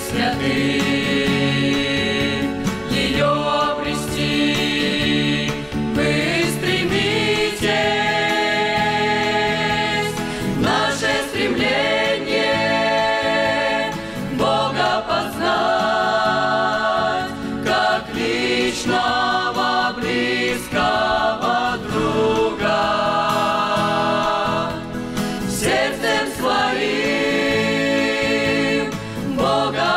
святых, ее обрести вы стремитесь. Наше стремление Бога познать, как личного близкого друга. Сердцем своим Бога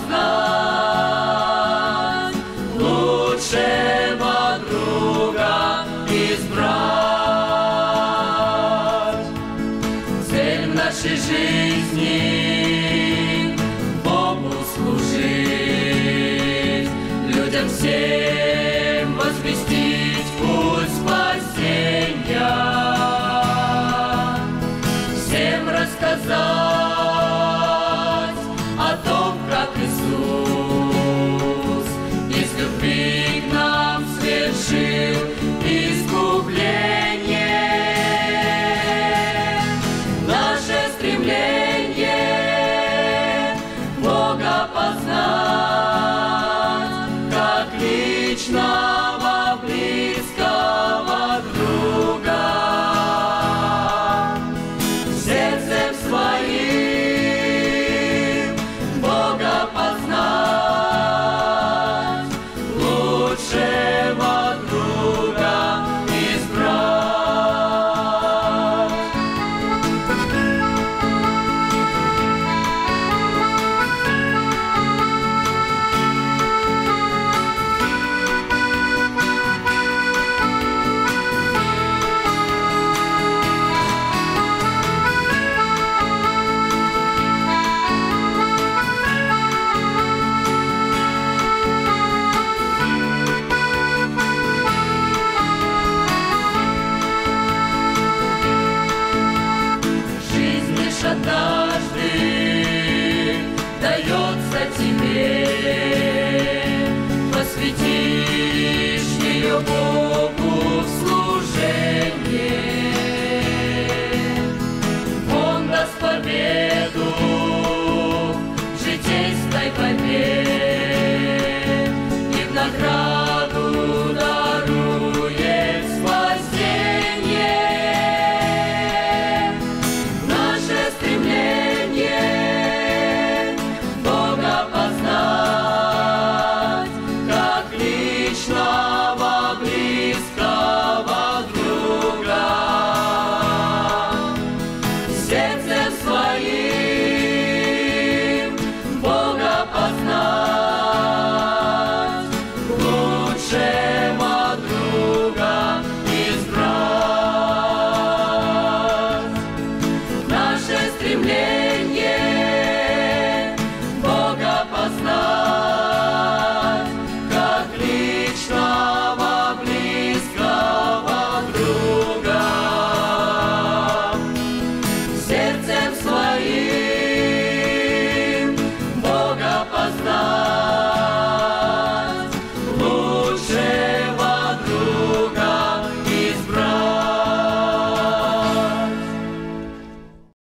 познать, лучшего друга избрать. Цель нашей жизни Богу служить, людям всем возвестить путь спасения, всем рассказать о том, как Иисус из любви к нам свершил искупление. Наше стремление Бога познать, как личного близкого друга. Сердцем своим Бога познать, лучшего друга избрать. Жизнь лишь однажды дается тебе, посвятишь ее Богу.